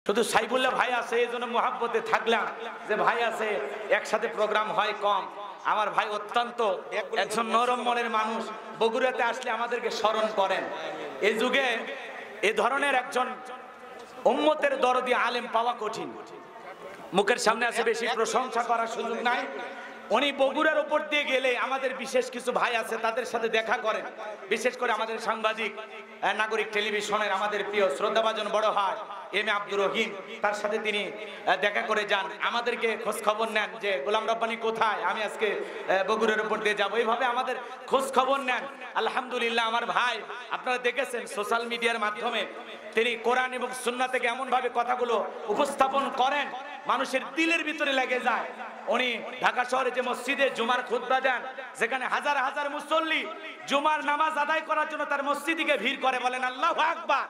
শুধু সাইফুল্লাহ ভাই আছে এই জন্য মোহাব্বতে থাকলাম, যে ভাই আছে একসাথে প্রোগ্রাম হয় কম। আমার ভাই অত্যন্ত একজন নরম মনের মানুষ, বগুড়াতে আসলে আমাদেরকে স্মরণ করেন। এই যুগে এই ধরনের একজন উম্মতের দরদি আলেম পাওয়া কঠিন। মুখের সামনে আছে, বেশি প্রশংসা করার সুযোগ নাই। উনি বগুড়ার উপর দিয়ে গেলে আমাদের বিশেষ কিছু ভাই আছে তাদের সাথে দেখা করেন, বিশেষ করে আমাদের সাংবাদিক, নাগরিক টেলিভিশনের আমাদের প্রিয় শ্রদ্ধাভাজন বড় ভাই এম এ আব্দুর রহিম, তার সাথে তিনি দেখা করে যান, আমাদেরকে খোঁজ খবর নেন যে গোলাম রব্বানী কোথায়, আমি আজকে বগুড়ার উপর দিয়ে যাবো, এইভাবে আমাদের খোঁজ খবর নেন। আলহামদুলিল্লাহ আমার ভাই আপনারা দেখেছেন সোশ্যাল মিডিয়ার মাধ্যমে তিনি কোরআন এবং সুন্নাহ থেকে এমন ভাবে কথাগুলো উপস্থাপন করেন মানুষের দিলের ভিতরে লেগে যায়। উনি ঢাকা শহরে যে মসজিদে জুমার খুতবা দেন, যেখানে হাজার হাজার মুসল্লি জুমার নামাজ আদায় করার জন্য তার মসজিদে ভিড় করে, বলেন আল্লাহু আকবার।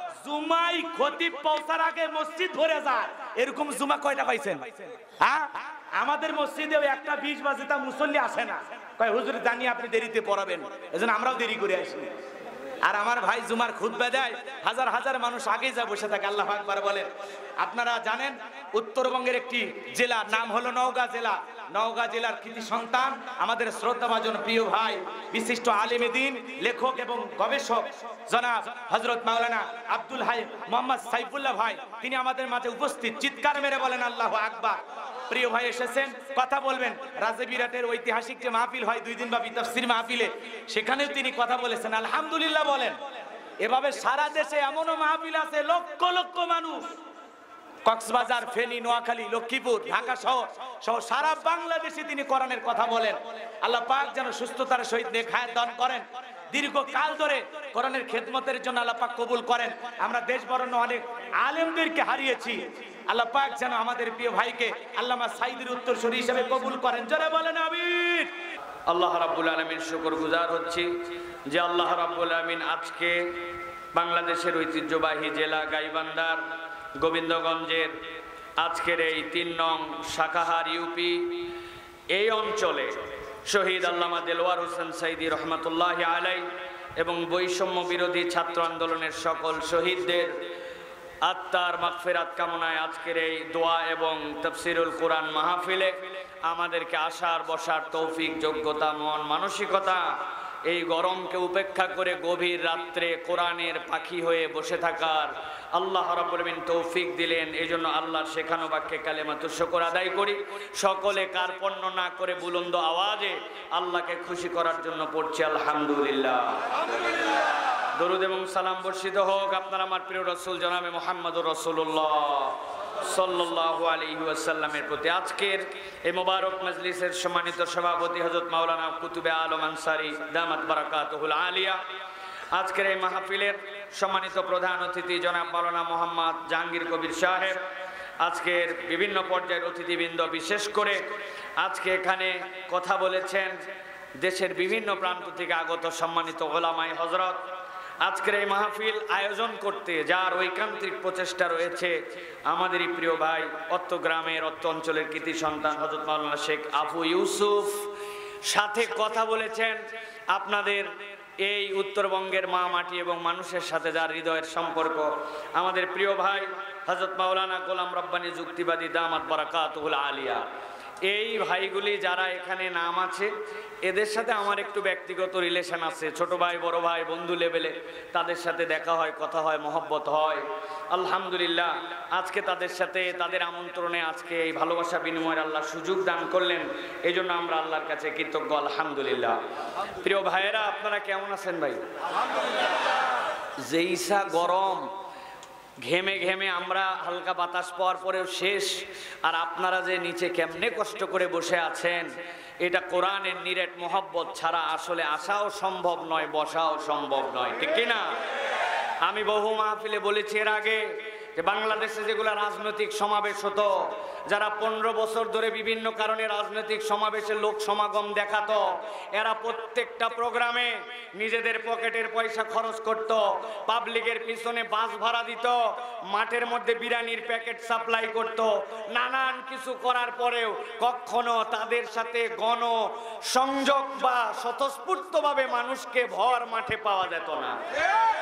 জুমাই খতিব পৌঁছার আগে মসজিদ ভরে যায়, এরকম জুমা কয়টা পাইছেন? হ্যাঁ, আমাদের মসজিদে 1:20 বাজে তা মুসল্লি আসে না, কয় হুজুর জানি আপনি দেরিতে পড়াবেন, এজন্য আমরাও দেরি করে আসি। আর আমার ভাই জুমার খুতবা দেয়, হাজার হাজার মানুষ আগেই যা বসে থাকে, আল্লাহু আকবার বলেন। আপনারা জানেন উত্তরবঙ্গের একটি জেলার নাম হলো নওগাঁ জেলা। নওগাঁ জেলার কৃতি সন্তান আমাদের শ্রদ্ধাভাজন প্রিয় ভাই, বিশিষ্ট আলেম দ্বীন, লেখক এবং গবেষক জনাব হযরত মাওলানা আব্দুল হাই মোহাম্মদ সাইফুল্লাহ ভাই, তিনি আমাদের মাঝে উপস্থিত। চিৎকার মেরে বলেন আল্লাহু আকবার। প্রিয় ভাই এসেছেন, কথা বলবেন। রাজে বিরাটের ঐতিহাসিক যে মাহফিল হয় 2 দিন ব্যাপী তাফসীর মাহফিলে, সেখানেও তিনি কথা বলেছেন, আলহামদুলিল্লাহ বলেন। এভাবে সারা দেশে এমনও মাহফিল আছে লক্ষ লক্ষ মানুষ, কক্সবাজার, ফেনী, নোয়াখালী, লক্ষ্মীপুর, ঢাকা শহর সহ সারা বাংলাদেশে তিনি কোরআনের কথা বলেন। আল্লাহ পাক যেন সুস্থতার সহিত নেক হায়াত দান করেন, দীর্ঘকাল ধরে কোরআনের খেদমতের জন্য আল্লাহ পাক কবুল করেন। আমরা দেশ বরণ্য অনেক আলেমদেরকে হারিয়েছি, আল্লাহ পাক যেন আমাদের প্রিয় ভাইকে আল্লামা সাঈদীর উত্তরসূরি হিসেবে কবুল করেন। জোরে বলেন আমিন। আল্লাহ রাব্বুল আলামিন শুকরগুজার হচ্ছি যে আল্লাহ রাব্বুল আলামিন আজকে বাংলাদেশের ঐতিহ্যবাহী জেলা গাইবান্ধার গোবিন্দগঞ্জের আজকের এই 3 নং শাকাহার ইউপি এই অঞ্চলে শহীদ আল্লামা দেলোয়ার হোসেন সাঈদী রহমাতুল্লাহি আলাইহি এবং বৈষম্য বিরোধী ছাত্র আন্দোলনের সকল শহীদদের আত্মার মাগফিরাত কামনায় আজকের এই দোয়া এবং তাফসীরুল কোরআন মাহফিলে আমাদেরকে আসার বসার তৌফিক, যোগ্যতা, মন মানসিকতা, এই গরমকে উপেক্ষা করে গভীর রাত্রে কোরআনের পাখি হয়ে বসে থাকার আল্লাহ রাব্বুল আলামিন তৌফিক দিলেন। এই জন্য আল্লাহর শেখানো বাক্যে কালেমাতু শুকর আদায় করি। সকলে কার্পণ্য না করে বুলন্দ আওয়াজে আল্লাহকে খুশি করার জন্য পড়ছি আলহামদুলিল্লাহ। দরুদ এবং সালাম বর্ষিত হোক আপনার আমার প্রিয় রাসূল জনাবে মুহাম্মদুর রাসূলুল্লাহ সাল্লাল্লাহু আলাইহি ওয়াসাল্লামের প্রতি। আজকের এই মোবারক মজলিসের সম্মানিত সভাপতি হযরত মাওলানা কুতুবে আলম আনসারী দামাত বারাকাতুহুল আলিয়া, আজকের এই মাহফিলের সম্মানিত প্রধান অতিথি জনাব মাওলানা মোহাম্মদ জাহাঙ্গীর কবির সাহেব, আজকের বিভিন্ন পর্যায়ের অতিথিবৃন্দ, বিশেষ করে আজকে এখানে কথা বলেছেন দেশের বিভিন্ন প্রান্ত থেকে আগত সম্মানিত ওলামায়ে হযরত। আজকের এই মাহফিল আয়োজন করতে যার ঐকান্তিক প্রচেষ্টা রয়েছে আমাদেরই প্রিয় ভাই অত্র গ্রামের অত্র অঞ্চলের কৃতি সন্তান হযরত মাওলানা শেখ আবু ইউসুফ, সাথে কথা বলেছেন আপনাদের এই উত্তরবঙ্গের মা মাটি এবং মানুষের সাথে যার হৃদয়ের সম্পর্ক আমাদের প্রিয় ভাই হযরত মাওলানা গোলাম রব্বানী যুক্তিবাদী দামাত বারাকাতুহুল আলিয়া। এই ভাইগুলি যারা এখানে নাম আছে, এদের সাথে আমার একটু ব্যক্তিগত রিলেশন আছে, ছোট ভাই বড় ভাই বন্ধু লেভেলে তাদের সাথে দেখা হয়, কথা হয়, মহব্বত হয়। আলহামদুলিল্লাহ আজকে তাদের সাথে তাদের আমন্ত্রণে আজকে এই ভালোবাসা বিনিময়ের আল্লাহ সুযোগ দান করলেন, এই জন্য আমরা আল্লাহর কাছে কৃতজ্ঞ আলহামদুলিল্লাহ। প্রিয় ভাইয়েরা আপনারা কেমন আছেন ভাই? যেইসা গরম, ঘেমে ঘেমে আমরা হালকা বাতাস পাওয়ার পরেও শেষ, আর আপনারা যে নিচে কেমনে কষ্ট করে বসে আছেন, এটা কোরআনের নিরেট মোহব্বত ছাড়া আসলে আসাও সম্ভব নয়, বসাও সম্ভব নয়, ঠিক কিনা? আমি বহু মাহফিলে বলেছি এর আগে যে বাংলাদেশে যেগুলো রাজনৈতিক সমাবেশ হতো, যারা 15 বছর ধরে বিভিন্ন কারণে রাজনৈতিক সমাবেশে লোক সমাগম দেখাতো, এরা প্রত্যেকটা প্রোগ্রামে নিজেদের পকেটের পয়সা খরচ করত, পাবলিকের পিছনে বাস ভাড়া দিত, মাঠের মধ্যে বিরিয়ানির প্যাকেট সাপ্লাই করত, নানান কিছু করার পরেও কখনো তাদের সাথে গণ সংযোগ বা স্বতঃস্ফূর্তভাবে মানুষকে ভর মাঠে পাওয়া যেত না।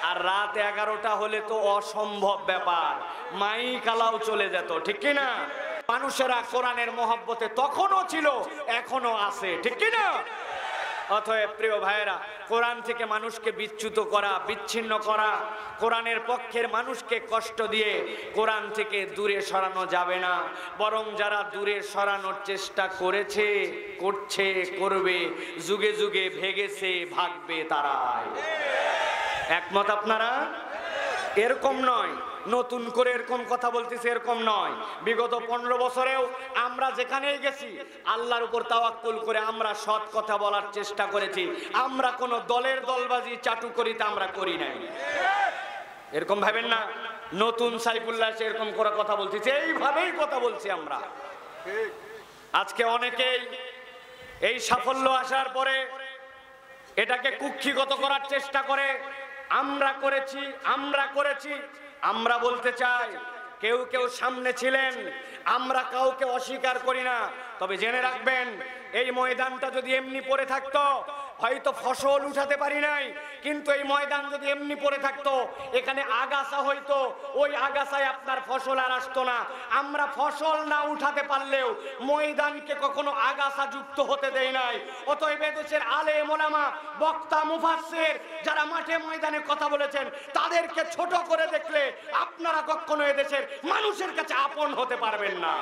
আর রাত 11টা হলে তো অসম্ভব ব্যাপার, মাইক আলাও চলে যেত, ঠিক কি না? মানুষেরা কোরআনের মহব্বতে তখনও ছিল, এখনো আছে, ঠিক কি না? অতএব প্রিয় ভাইয়েরা, কোরআন থেকে মানুষকে বিচ্যুত করা, বিচ্ছিন্ন করা, কোরআনের পক্ষের মানুষকে কষ্ট দিয়ে কোরআন থেকে দূরে সরানো যাবে না। বরং যারা দূরে সরানোর চেষ্টা করেছে, করছে, করবে, যুগে যুগে ভেগেছে, ভাগবে তারাই। একমত আপনারা? এরকম নয় নতুন করে এরকম কথা বলতেছে, এরকম নয়। বিগত 15 বছরেও আমরা যেখানেই গেছি আল্লাহর উপর তাওয়াক্কুল করে আমরা সৎ কথা বলার চেষ্টা করেছি। আমরা কোনো দলের দলবাজি চাটুকরিতা আমরা করি নাই। এরকম ভাবেন না নতুন সাইফুল্লাহ সে এরকম করে কথা বলতেছে, এইভাবেই কথা বলছি আমরা। আজকে অনেকেই এই সাফল্য আসার পরে এটাকে কুক্ষিগত করার চেষ্টা করে। আমরা করেছি, আমরা করেছি। আমরা বলতে চাই, কেউ কেউ সামনে ছিলেন, আমরা কাউকে অস্বীকার করি না। তবে জেনে রাখবেন, এই ময়দানটা যদি এমনি পড়ে থাকতো, হয়তো ফসল উঠাতে পারি নাই, কিন্তু এই ময়দান যদি এমনি পড়ে থাকতো, এখানে আগাছা হইতো, ওই আগাছায় আপনার ফসল আর আসতো না। আমরা ফসল না উঠাতে পারলেও ময়দানকে কখনো আগাছা যুক্ত হতে দেয় নাই। অতএব দেশের আলেম ওলামা, বক্তা, মুফাসসির যারা মাঠে ময়দানে কথা বলেছেন, তাদেরকে ছোট করে দেখলে আপনারা কখনো এদেশের মানুষের কাছে আপন হতে পারবেন না।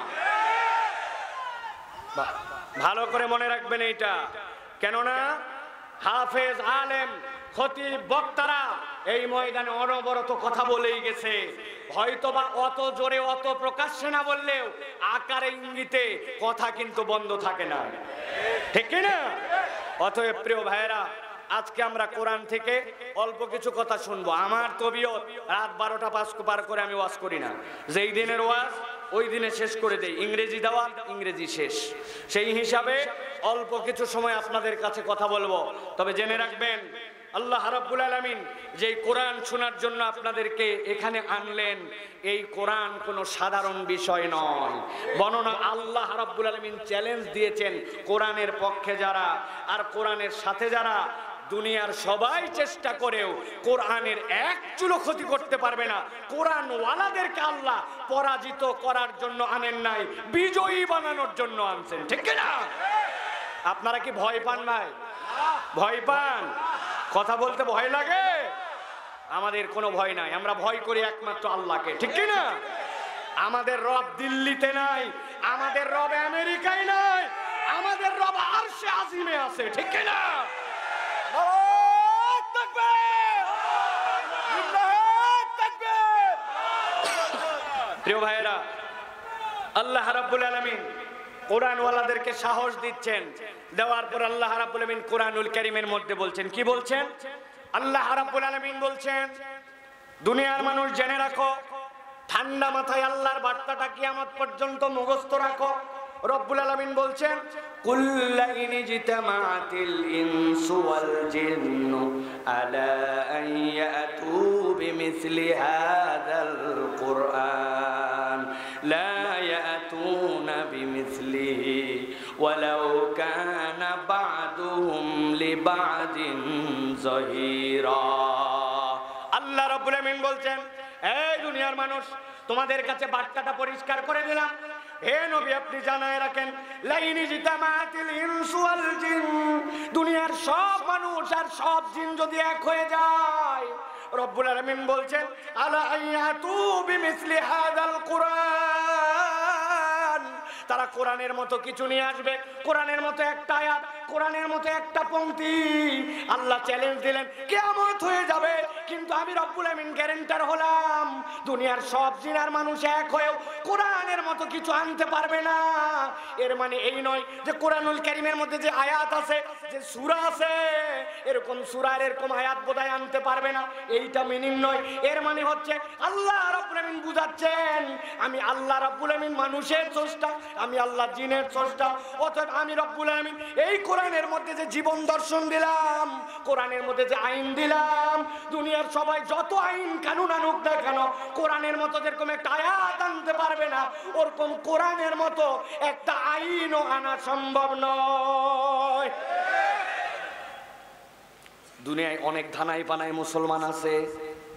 ভালো করে মনে রাখবেন এইটা। কেননা হাফেজ, আলেম, খতিব, বক্তারা এই ময়দানে অনবরত কথা বলেই গেছে। হয়তোবা অত জোরে, অত প্রকাশ্যে না বললেও আকারে ইঙ্গিতে কথা কিন্তু বন্ধ থাকে না, ঠিক কি না? অতএব প্রিয় ভাইয়েরা, আজকে আমরা কোরআন থেকে অল্প কিছু কথা শুনবো। আমার তবিয়ত রাত 12টা পার করে আমি ওয়াজ করি না। যেই দিনের ওয়াজ ওই দিনে শেষ করে দেই। ইংরেজি দাওয়াত, ইংরেজি শেষ। সেই হিসাবে অল্প কিছু সময় আপনাদের কাছে কথা বলবো। তবে জেনে রাখবেন, আল্লাহ রাব্বুল আলামিন যেই কোরআন শোনার জন্য আপনাদেরকে এখানে আনলেন, এই কোরআন কোনো সাধারণ বিষয় নয়। বর্ণনা আল্লাহ রাব্বুল আলামিন চ্যালেঞ্জ দিয়েছেন, কোরআনের পক্ষে যারা আর কোরআনের সাথে যারা, দুনিয়ার সবাই চেষ্টা করেও কোরআনের এক চুলো ক্ষতি করতে পারবে না। কোরআন ওয়ালাদেরকে আল্লাহ পরাজিত করার জন্য আনেন নাই, বিজয়ী বানানোর জন্য আনছেন, ঠিক না? আপনারা কি ভয় পান ভাই? ভয় পান? কথা বলতে ভয় লাগে? আমাদের কোনো ভয় নাই, আমরা ভয় করি একমাত্র আল্লাহকে, ঠিক কি না? আমাদের রব দিল্লিতে নাই, আমাদের রব আমেরিকায় নাই, আমাদের রব আরশে আজিমে আছে, ঠিক কি না? প্রিয় ভাইয়েরা, আল্লাহ রাব্বুল আলামিন কোরআন ওয়ালাদেরকে সাহস দিচ্ছেন। দেওয়ার পর আল্লাহ রাব্বুল আলামিন কোরআনুল কারীমের মধ্যে বলছেন, কি বলছেন? আল্লাহ রাব্বুল আলামিন বলছেন, দুনিয়ার মানুষ জেনে রাখো, ঠান্ডা মাথায় আল্লাহর বার্তাটা কিয়ামত পর্যন্ত মুখস্থ রাখো। রব্বুল আলামিন বলছেন, কুল্লা ইন জিতামাতিল ইনসু ওয়াল জিন্নু আলা আন ইয়াতু বিমিসলি হাযাল কুরআন লা ইয়াতুনা বিমিসলিহি ওয়ালাউ কানা বা'দুহুম লিবা'দিন যাহিরা। আল্লাহ রাব্বুল আলামিন বলছেন, এই দুনিয়ার মানুষ, তোমাদের কাছে বার্তাটা পরিষ্কার করে দিলাম। হে নবী, আপনি জানায় রাখেন, লাইনি জিতামাতিল ইনসু ওয়াল জিন, দুনিয়ার সব মানুষ আর সব জিন যদি এক হয়ে যায়, রব্বুল আলামিন বলছেন, আলা আয়াতু বিমিসলি হাযাল কুরআন, তারা কোরআনের মতো কিছু নিয়ে আসবে, কোরআনের মতো একটা আয়াত, কোরআনের মতো একটা পংক্তি। আল্লাহ চ্যালেঞ্জ দিলেন, কিয়ামত হয়ে যাবে, কিন্তু আমি রব্বুল আমিন গ্যারান্টার হলাম, দুনিয়ার সব জিনার মানুষ এক হয়েও কোরআনের মতো কিছু আনতে পারবে না। এর মানে এই নয় যে কোরআনুল কারীমের মধ্যে যে আয়াত আছে, যে সূরা আছে, এরকম সূরার এরকম আয়াত বোধহয় আনতে পারবে না, এইটা মিনিং নয়। এর মানে হচ্ছে আল্লাহ রাব্বুল আমিন বুঝাচ্ছেন, আমি আল্লাহ রাব্বুল আমিন মানুষের স্রষ্টা, আমি আল্লাহ জিনের স্রষ্টা। অতএব আমি রব্বুল আমিন এই কোরআনের মধ্যে যে জীবন দর্শন দিলাম, কোরআনের মধ্যে যে আইন দিলাম, দুনিয়ার সবাই যত আইন কানুন আনুক না কেন, কোরআনের মতো যেরকম একটা আয়াত আনতে পারবে না, ওরকম কোরআনের মতো একটা আইনও আনা সম্ভব নয়। দুনিয়ায় অনেক ধানাই পানাই মুসলমান আছে,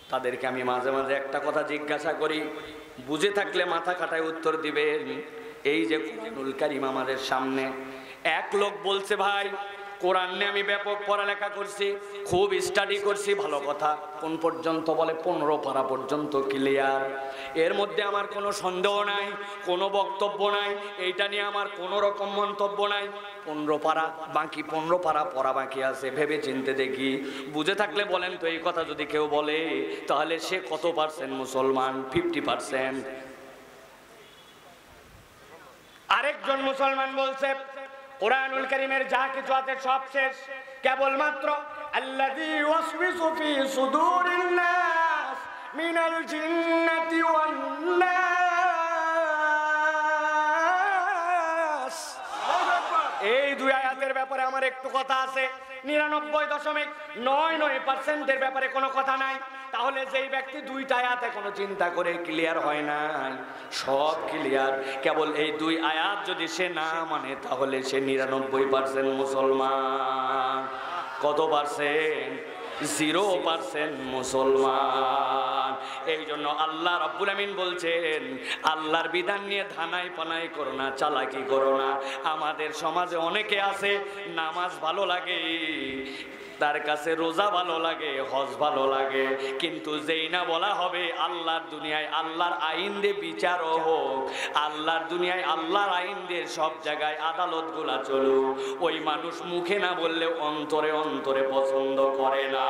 তাদেরকে আমি মাঝে মাঝে একটা কথা জিজ্ঞাসা করি, বুঝে থাকলে মাথা খাটায় উত্তর দিবেন। এই যে কোরআনুল কারীম আমাদের সামনে, এক লোক বলছে ভাই কোরআন নিয়ে আমি ব্যাপক পড়ালেখা করছি, খুব স্টাডি করছি, ভালো কথা। কোন পর্যন্ত? বলে 15 পারা পর্যন্ত ক্লিয়ার, এর মধ্যে আমার কোনো সন্দেহ নাই, কোনো বক্তব্য নাই, এইটা নিয়ে আমার কোনো রকম মন্তব্য নাই। 15 পারা বাকি, 15 পারা পড়া বাকি আছে, ভেবে চিনতে দেখি। বুঝে থাকলে বলেন তো, এই কথা যদি কেউ বলে তাহলে সে কত পার্সেন্ট মুসলমান? 50%। আরেকজন মুসলমান বলছে কোরআনুল কারীমের যা কিছু আছে সব শেষ, কেবলমাত্র আল্লাযী ওয়াসওয়াসু ফি সুদুরিন নাস মিনাল জিন্নাতি ওয়ান নাস। এই দুই আয়াতের ব্যাপারে আমার একটু কথা আছে, 99.99% এর ব্যাপারে কোনো কথা নাই। তাহলে যেই ব্যক্তি দুইটা আয়াতে কোনো চিন্তা করে ক্লিয়ার হয় না, সব ক্লিয়ার, কেবল এই দুই আয়াত যদি সে না মানে তাহলে সে 99% মুসলমান। কত পার্সেন্ট? 0% মুসলমান। এই জন্য আল্লাহ রাব্বুল আমিন বলছেন, আল্লাহর বিধান নিয়ে ধানাই পানাই করো না, চালাকি করো না। আমাদের সমাজে অনেকে আছে নামাজ ভালো লাগে, তার কাছে রোজা ভালো লাগে, হজ ভালো লাগে, কিন্তু যেই না বলা হবে আল্লাহর দুনিয়ায় আল্লাহর আইন দিয়ে বিচারও হোক, আল্লাহর দুনিয়ায় আল্লাহর আইন দিয়ে সব জায়গায় আদালতগুলা চলুক, ওই মানুষ মুখে না বললেও অন্তরে অন্তরে পছন্দ করে না।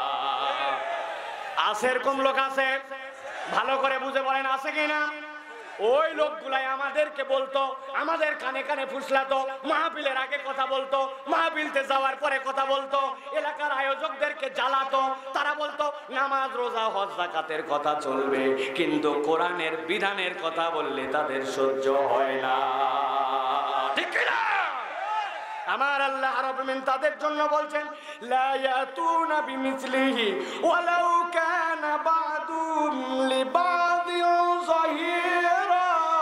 আছে এরকম লোক আছে? ভালো করে বুঝে বলেন আছে কিনা? ওই লোকগুলাই আমাদেরকে বলতো, আমাদের কানে কানে ফুসলাতো, মাহফিলের আগে কথা বলতো, মাহফিলতে যাওয়ার পরে কথা বলতো, এলাকার আয়োজকদেরকে জ্বালাতো। তারা বলতো নামাজ রোজা হজ যাকাতের কথা চলবে, কিন্তু কোরআনের বিধানের কথা বললে তাদের সহ্য হয় না। ঠিক না? আমার আল্লাহ রাব্বুল আমিন তাদের জন্য বলছেন, লা ইয়াতুনা বিমিসলিহি ওয়ালাউ কানা বাদুম লিবাদিন যাহিরা।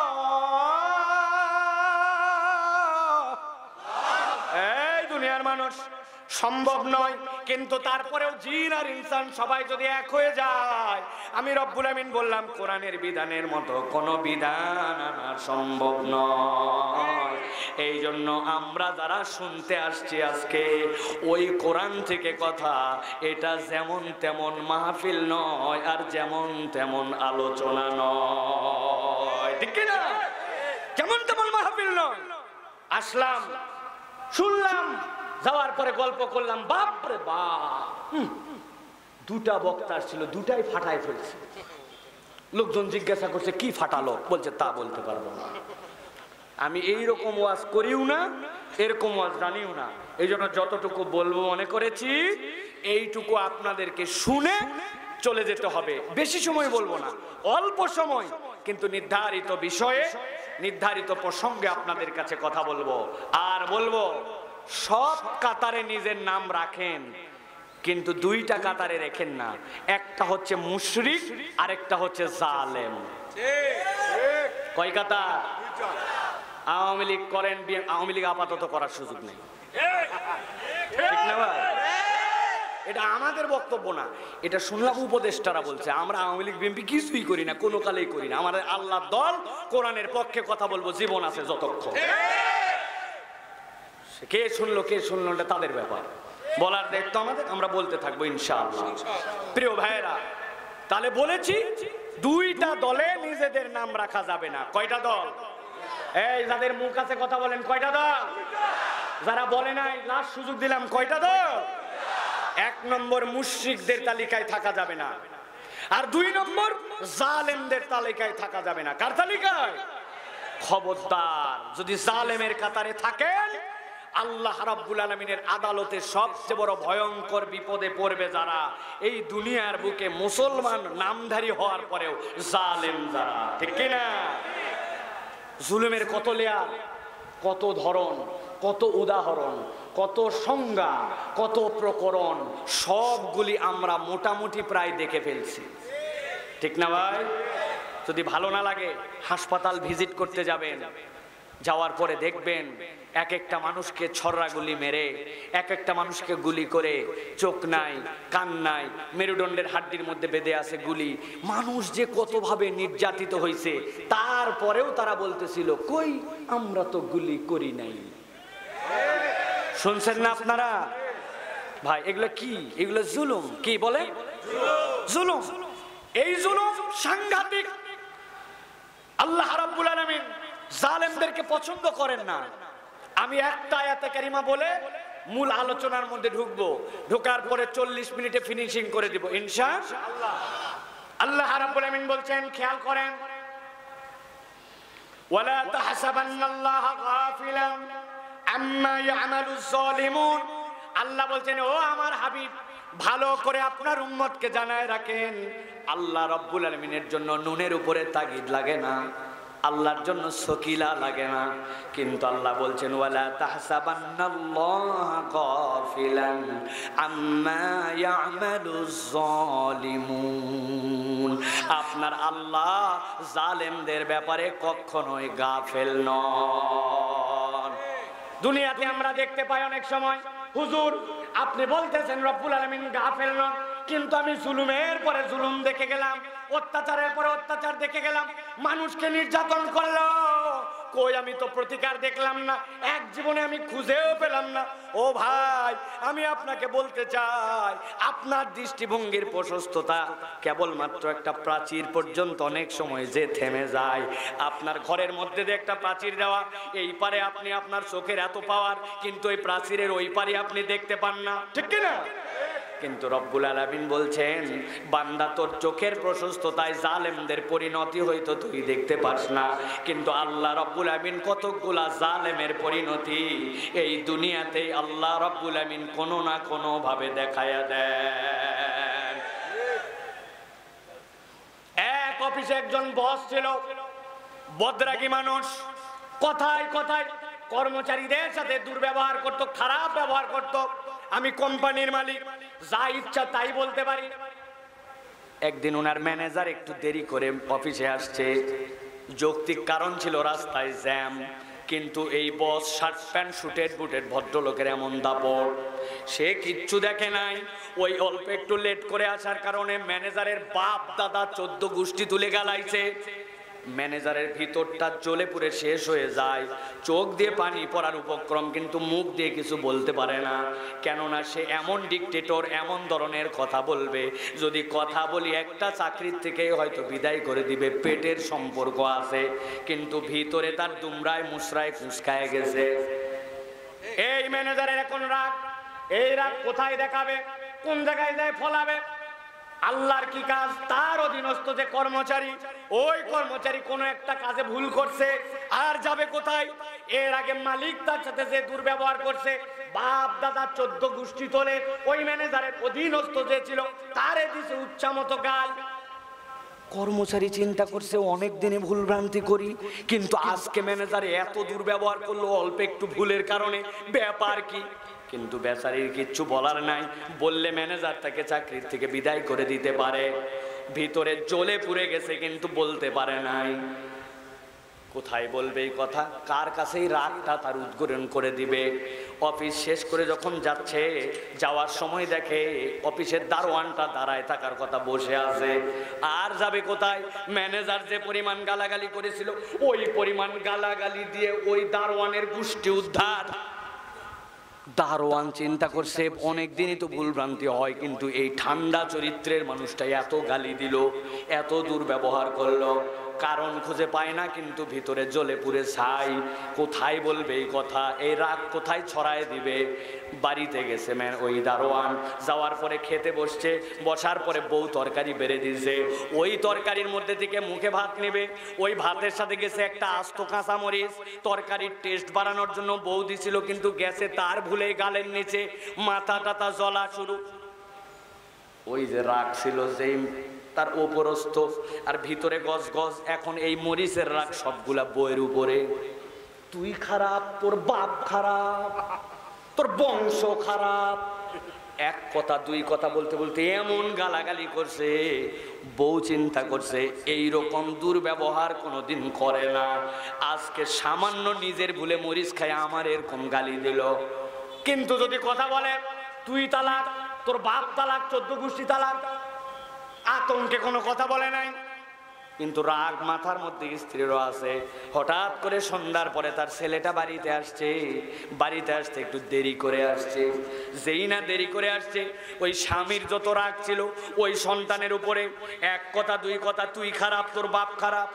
এই দুনিয়ার মানুষ সম্ভব নয়, কিন্তু তারপরেও জিন আর ইনসান সবাই যদি এক হয়ে যায়, আমি রব্বুল আমিন বললাম কোরআনের বিধানের মতো কোনো বিধান আনা সম্ভব নয়। এই জন্য আমরা যারা শুনতে আসছি আজকে ওই কোরআন থেকে কথা, এটা যেমন তেমন মাহফিল নয় আর যেমন তেমন আলোচনা নয়। ঠিক না? যেমন তেমন মাহফিল নয়। আসলাম, শুনলাম, যাওয়ার পরে গল্প করলাম, বাপরে বাপ, দুটা বক্তা ছিল, দুটাই ফাটায় ফেলছে। লোকজন জিজ্ঞাসা করছে কি ফাটালো? বলছে তা বলতে পারবো না, আমি এইরকম ওয়াজ করিও না, এরকম ওয়াজ জানিও না। এই জন্য যতটুকু বলবো মনে করেছি এইটুকু আপনাদেরকে শুনে চলে যেতে হবে। বেশি সময় বলবো না, অল্প সময়, কিন্তু নির্ধারিত বিষয়ে নির্ধারিত প্রসঙ্গে আপনাদের কাছে কথা বলবো। আর বলবো সব কাতারে নিজের নাম রাখেন, কিন্তু দুইটা কাতারে রেখেন না, একটা হচ্ছে মুশরিক আর একটা হচ্ছে জালেম। কয় কাতার? আওয়ামী লীগ করেন, আওয়ামী লীগ আপাতত করার সুযোগ নেই, ঠিক না ভাই? এটা আমাদের বক্তব্য না, এটা শুনলাম উপদেষ্টারা বলছে। আমরা আওয়ামী লীগ বিএনপি কিছুই করি না, কোনো কালেই করি না। আমাদের আল্লাহর দল, কোরআনের পক্ষে কথা বলবো জীবন আছে যতক্ষণ। কে শুনলো কে শুনলো এটা তাদের ব্যাপার, বলার দায়িত্ব আমাদের, আমরা বলতে থাকবো ইনশাআল্লাহ। প্রিয় ভাইয়েরা, তাহলে বলেছি দুইটা দলে নিজেদের নাম রাখা যাবে না। কয়টা দল? এই যাদের মুখ আছে কথা বলেন, কয়টা দল? যারা বলে নাই লাস্ট সুযোগ দিলাম, কয়টা দল? 1 নম্বর মুশরিকদের তালিকায় থাকা যাবে না, আর 2 নম্বর জালেমদের তালিকায় থাকা যাবে না। কার তালিকায়? খবরদার, যদি জালেমের কাতারে থাকেন আল্লাহ রাব্বুল আলামিনের আদালতে সবচেয়ে বড় ভয়ঙ্কর বিপদে পড়বে যারা এই দুনিয়ার বুকে মুসলমান নামধারী হওয়ার পরেও জালেম যারা। ঠিক কি না? জুলুমের কত লেয়ার, কত ধরন, কত উদাহরণ, কত সংজ্ঞা, কত প্রকরণ, সবগুলি আমরা মোটামুটি প্রায় দেখে ফেলছি। ঠিক না ভাই? যদি ভালো না লাগে হাসপাতাল ভিজিট করতে যাবেন, যাওয়ার পরে দেখবেন এক একটা মানুষকে ছড়া গুলি মেরে, এক একটা মানুষকে গুলি করে, চোখ নাই, কান নাই, মেরুদণ্ডের হাড্ডির মধ্যে বেঁধে আছে গুলি। মানুষ যে কতভাবে নির্যাতিত হয়েছে, তারপরেও তারা বলতেছিল কই আমরা তো গুলি করি নাই। শুনছেন না আপনারা? ভাই এগুলো কি? এগুলো জুলুম। কি বলে? জুলুম। এই জুলুম সাংঘাতিক। আল্লাহ রাব্বুল আলামিন জালেমদেরকে পছন্দ করেন না। আমি একটা আয়াতে কারিমা বলে মূল আলোচনার মধ্যে ঢুকবো, ঢোকার পরে 40 মিনিটে ফিনিশিং করে দিব ইনশাআল্লাহ। আল্লাহ রাব্বুল আলামিন বলছেন, খেয়াল করেন, ওয়ালা তাহসাবান্নাল্লাহা গাফিলান আম্মা ইয়ামালুজ জালিমুন। আল্লাহ বলছেন, ও আমার হাবিব, ভালো করে আপনার উম্মতকে জানায় রাখেন, আল্লাহ রাব্বুল আলামিনের জন্য নুনের উপরে তাগিদ লাগে না, আল্লাহর জন্য সকিলা লাগে না। কিন্তু আল্লাহ বলছেন, ওয়ালা তাহসাবান্নাল্লাহা গাফিলান আম্মা ইয়ামালুজ জালিমুন। আপনার আল্লাহ জালেমদের ব্যাপারে কখনোই গাফেল নন। দুনিয়াতে আমরা দেখতে পাই অনেক সময়, হুজুর আপনি বলতেছেন রব্বুল আলামিন গাফেল নন, কিন্তু আমি জুলুমের পরে জুলুম দেখে গেলাম, অত্যাচারের পরে অত্যাচার দেখে গেলাম, মানুষকে নির্যাতন করলো, কই আমি তো প্রতিকার দেখলাম না, এক জীবনে আমি খুঁজেও পেলাম না। ও ভাই, আমি আপনাকে বলতে চাই, আপনার দৃষ্টিভঙ্গির প্রশস্ততা কেবলমাত্র একটা প্রাচীর পর্যন্ত অনেক সময় যে থেমে যায়। আপনার ঘরের মধ্যে যে একটা প্রাচীর দেওয়া, এই পারে আপনি আপনার চোখের এত পাওয়ার, কিন্তু ওই প্রাচীরের ওই পারে আপনি দেখতে পান না, ঠিক কি না? কিন্তু রব্বুল আলামিন বলছেন, বান্দা তোর চোখের প্রশস্ততায় জালেমদের পরিণতি হয়তো তুই দেখতে পাস না, কিন্তু আল্লাহ রব্বুল আলামিন কতগুলা জালেমের পরিণতি এই দুনিয়াতে আল্লাহ রব্বুল আলামিন কোনো না কোনো ভাবে দেখায়া দেন। এক অফিসে একজন বস ছিল, বদরাগী মানুষ, কথায় কথায় কর্মচারীদের সাথে দুর্ব্যবহার করত, খারাপ ব্যবহার করত। আমি কোম্পানির মালিক, যা ইচ্ছা তাই বলতে পারি। একদিন ওনার ম্যানেজার একটু দেরি করে অফিসে আসছে, যৌক্তিক কারণ ছিল রাস্তায় জ্যাম, কিন্তু এই boss shirt pant suited booted ভদ্রলোকের এমন দাপট, সে কিচ্ছু দেখে নাই। ওই অল্প একটু লেট করে আসার কারণে ম্যানেজারের বাপ দাদা 14 গোষ্ঠী তুলে গালাইছে। ম্যানেজারের ভিতরটা জ্বলে পুড়ে শেষ হয়ে যায়, চোখ দিয়ে পানি পড়ার উপক্রম, কিন্তু মুখ দিয়ে কিছু বলতে পারে না। কেননা সে এমন ডিকটেটর, এমন ধরনের কথা বলবে, যদি কথা বলি একটা চাকরির থেকে হয়তো বিদায় করে দিবে, পেটের সম্পর্ক আছে, কিন্তু ভিতরে তার দুমরায় মুসরায় ফুসকায় গেছে। এই ম্যানেজারের এখন রাগ, এই রাগ কোথায় দেখাবে, কোন জায়গায় যায় ফলাবে? আল্লাহর কি কাজ, তার অধীনস্থ যে কর্মচারী, ওই কর্মচারী কোনো একটা কাজে ভুল করছে, আর যাবে কোথায়? এর আগে মালিক তার সাথে যে দুর্ব্যবহার করছে, বাপ দাদা 14 গোষ্ঠী তোলে ওই ম্যানেজারের অধীনস্থ যে ছিল, তারে দিছে উচ্চামতো গাল। কর্মচারী চিন্তা করছে অনেক দিনে ভুল ভ্রান্তি করি, কিন্তু আজকে ম্যানেজার এত দুর্ব্যবহার করলো অল্প একটু ভুলের কারণে, ব্যাপার কি? কিন্তু বেচারির কিচ্ছু বলার নাই, বললে ম্যানেজার তাকে চাকরির থেকে বিদায় করে দিতে পারে। ভিতরে জ্বলে পুড়ে গেছে, কিন্তু বলতে পারে নাই। কোথায় বলবে এই কথা? কার কাছেই রাগটা তার উদ্ঘাটন করে দিবে? অফিস শেষ করে যখন যাচ্ছে, যাওয়ার সময় দেখে অফিসের দারোয়ানটা দাঁড়ায় থাকার কথা বসে আছে। আর যাবে কোথায়? ম্যানেজার যে পরিমাণ গালাগালি করেছিল, ওই পরিমাণ গালাগালি দিয়ে ওই দারোয়ানের গোষ্ঠী উদ্ধার। দারোয়ান চিন্তা করছে অনেক দিনই তো ভুলভ্রান্তি হয়, কিন্তু এই ঠান্ডা চরিত্রের মানুষটা এত গালি দিল, এত দুর্ব্যবহার করলো, কারণ খুঁজে পায় না, কিন্তু ভিতরে জ্বলে পুড়ে ছাই। কোথায় বলবে এই কথা? এই রাগ কোথায় ছড়ায় দিবে? বাড়িতে গেছে ওই দারোয়ান, যাওয়ার পরে খেতে বসছে, বসার পরে বউ তরকারি বেড়ে দিয়েছে, ওই তরকারির মধ্যে থেকে মুখে ভাত নেবে, ওই ভাতের সাথে গেছে একটা আস্ত কাঁচামরিচ, তরকারির টেস্ট বাড়ানোর জন্য বউ দিছিল, কিন্তু গেছে তার ভুলে গালের নিচে, মাথা টাথা জ্বলা শুরু। ওই যে রাগ ছিল যেই তার উপরস্থ, আর ভিতরে গজ গজ। এখন এই মরিচের রাগ সবগুলা বইয়ের উপরে। তুই খারাপ, তোর বাপ খারাপ, তোর বংশ খারাপ, এক কথা দুই কথা বলতে বলতে এমন গালাগালি করছে, বউ চিন্তা করছে এই রকম দুর্ব্যবহার কোনোদিন করে না, আজকে সামান্য নিজের ভুলে মরিচ খায় আমার এরকম গালি দিল। কিন্তু যদি কথা বলে তুই তালাক, তোর বাপ তালাক, 14 গোষ্ঠী তালাক, আতঙ্কে কোনো কথা বলে নাই, কিন্তু রাগ মাথার মধ্যে স্ত্রীরও আছে। হঠাৎ করে সন্ধ্যার পরে তার ছেলেটা বাড়িতে আসছে, বাড়িতে আসতে একটু দেরি করে আসছে। যেই না দেরি করে আসছে, ওই স্বামীর যত রাগ ছিল ওই সন্তানের উপরে, এক কথা দুই কথা তুই খারাপ, তোর বাপ খারাপ,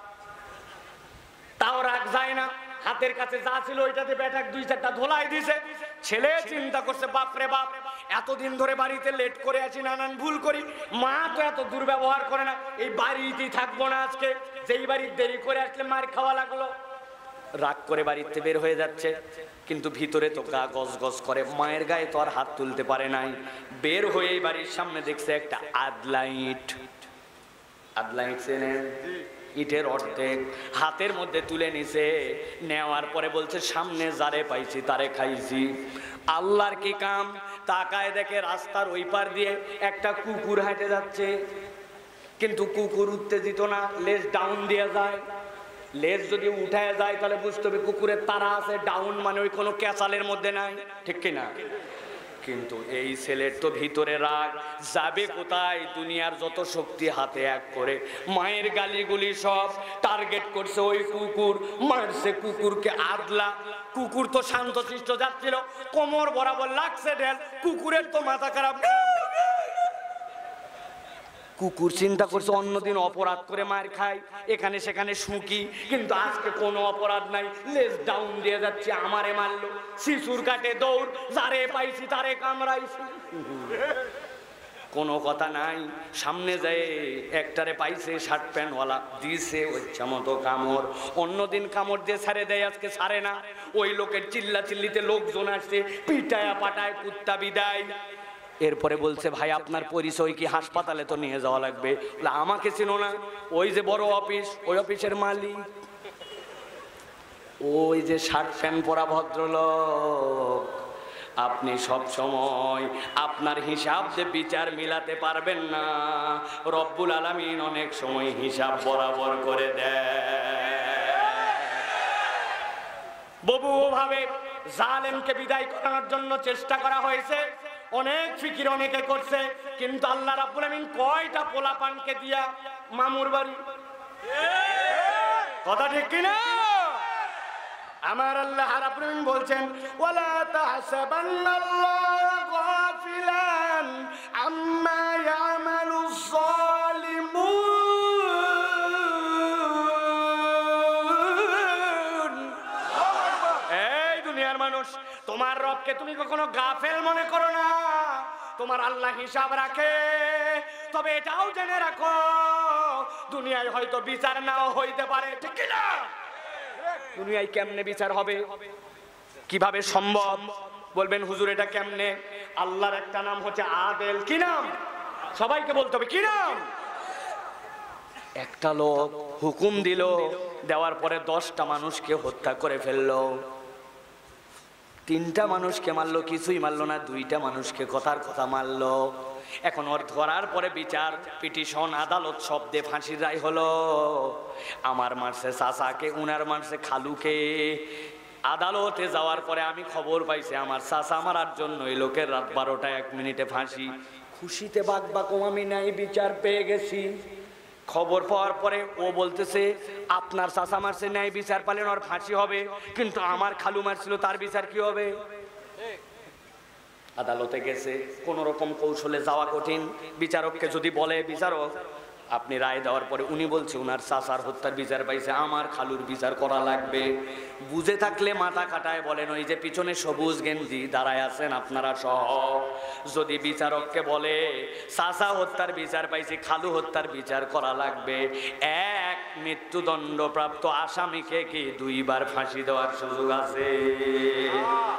তাও রাগ যায় না। হাতের কাছে যা ছিল ওইটাতে ব্যাটাক 2-4টা ধোলাই দিছে। ছেলে চিন্তা করছে বাপ রে বাপ, এতদিন ধরে বাড়িতে লেট করে আছি, নানান ভুল করি, মা তো এত দুর্ব্যবহার করে না, এই বাড়িতেই থাকবো না আজকে, যেই বাড়ির দেরি করে আসলে মার খাওয়া লাগলো। রাগ করে বাড়িতে বের হয়ে যাচ্ছে, কিন্তু ভিতরে তো গা গজ গজ করে, মায়ের গায়ে তো আর হাত তুলতে পারে নাই। বের হয়ে বাড়ির সামনে দেখছে একটা আদলাইট, আদলাইট চেনেন, ইটের অর্ধেক হাতের মধ্যে তুলে নিছে, নেওয়ার পরে বলছে সামনে যারে পাইছি তারে খাইছি। আল্লাহর কি কাম, তাকায় দেখে রাস্তার ওই পার দিয়ে একটা কুকুর হেঁটে যাচ্ছে, কিন্তু কুকুর উত্তেজিত না, লেজ ডাউন দিয়ে যায়। লেজ যদি উঠায় যায় তাহলে বুঝতে হবে কুকুরের তারা আছে, ডাউন মানে ওই কোনো ক্যাচালের মধ্যে নাই, ঠিক কিনা? কিন্তু এই ছেলের তো ভিতরে রাগ, যাবে কোথায়, দুনিয়ার যত শক্তি হাতে এক করে মায়ের গালিগুলি সব টার্গেট করছে ওই কুকুর, মারছে কুকুরকে আদলা। কুকুর তো শান্তশিষ্ট যাচ্ছিল, কোমর বরাবর লাগছে ঢেল, কুকুরের তো মাথা খারাপ। কুকুর চিন্তা করছে অন্যদিন অপরাধ করে মার খায়, এখানে সেখানে শুকি, কিন্তু আজকে কোনো অপরাধ নাই, লেজ ডাউন দিয়ে যাচ্ছে, আমারে মারলো, শিশুর কাটে দৌড়, যারে পাইছি তারে কামড়াইছি, কোনো কথা নাই। সামনে যায় একটারে পাইছে শার্ট প্যান্টওয়ালা, দিছে ইচ্ছা মতো কামড়, অন্যদিন কামড় দিয়ে ছাড়ে দেয়, আজকে ছাড়ে না। ওই লোকের চিল্লা চিল্লিতে লোকজন আসছে, পিটায়া পাটায় কুত্তা বিদায়। এরপরে বলছে ভাই আপনার পরিচয় কি, হাসপাতালে তো নিয়ে যাওয়া লাগবে। আমাকে চিনো না? ওই যে বড় অফিস, ওই অফিসের মালিক, ওই যে শার্ট প্যান্ট পরা ভদ্রলোক। আপনি সব সময় আপনার হিসাব যে বিচার মিলাতে পারবেন না, রব্বুল আলামিন অনেক সময় হিসাব বরাবর করে দেয়। বহু ভাবে জালেমকে বিদায় করানোর জন্য চেষ্টা করা হয়েছে, অনেক ফিকির অনেকে করছে, কিন্তু আল্লাহ রাব্বুল আমিন কয়টা পোলাপানকে দিয়া মামুর বাড়ি, কথা ঠিক কিনা? আমার আল্লাহ রাব্বুল আমিন বলছেন ওয়ালা তাহসাবান্নাল্লাহা গাফিলান আম্মা ইয়ামালুস সালিমুন। এই দুনিয়ার মানুষ, তোমার রবকে তুমি কখনো গাফেল মনে করো না, তোমার আল্লাহ হিসাব রাখে। তবে এটাও জেনে রাখো দুনিয়ায় হয়তো বিচার নাও হইতে পারে, ঠিক কি না? দুনিয়ায় কেমনে বিচার হবে, কিভাবে সম্ভব? বলবেন হুজুর এটা কেমনে? আল্লাহর একটা নাম হচ্ছে আদেল। কি নাম? সবাইকে বলতে হবে কি নাম? একটা লোক হুকুম দিল, দেওয়ার পরে 10টা মানুষকে হত্যা করে ফেললো, 3টা মানুষকে মারলো, কিছুই মারলো না, 2টা মানুষকে কথার কথা মারলো। এখন ওর ধরার পরে বিচার, পিটিশন, আদালত, শব্দে ফাঁসির রায় হলো। আমার মারছে চাচাকে, উনার মারছে খালুকে। আদালতে যাওয়ার পরে আমি খবর পাইছি আমার চাচা মারার জন্য এই লোকের রাত 12টা 1 মিনিটে ফাঁসি। খুশিতে বাকবাকম আমি নাই বিচার পেয়ে গেছি। খবর পাওয়ার পরে ও বলতেছে আপনার চাচা মারছে, ন্যায় বিচার পালেন, ওর ফাঁসি হবে, কিন্তু আমার খালু মারছিল, তার বিচার কি হবে? আদালতে গেছে, কোন রকম কৌশলে যাওয়া কঠিন। বিচারককে যদি বলে বিচারক আপনি রায় দেওয়ার পরে উনি বলছে উনার চাচার হত্যার বিচার পাইছে, আমার খালুর বিচার করা লাগবে। বুঝে থাকলে মাথা কাটায় বলেন ওই যে পিছনে সবুজ গেঞ্জি দাঁড়ায় আছেন আপনারা সহ, যদি বিচারককে বলে চাচা হত্যার বিচার পাইছে, খালু হত্যার বিচার করা লাগবে, এক মৃত্যুদণ্ডপ্রাপ্ত আসামিকে কি 2বার ফাঁসি দেওয়ার সুযোগ আছে?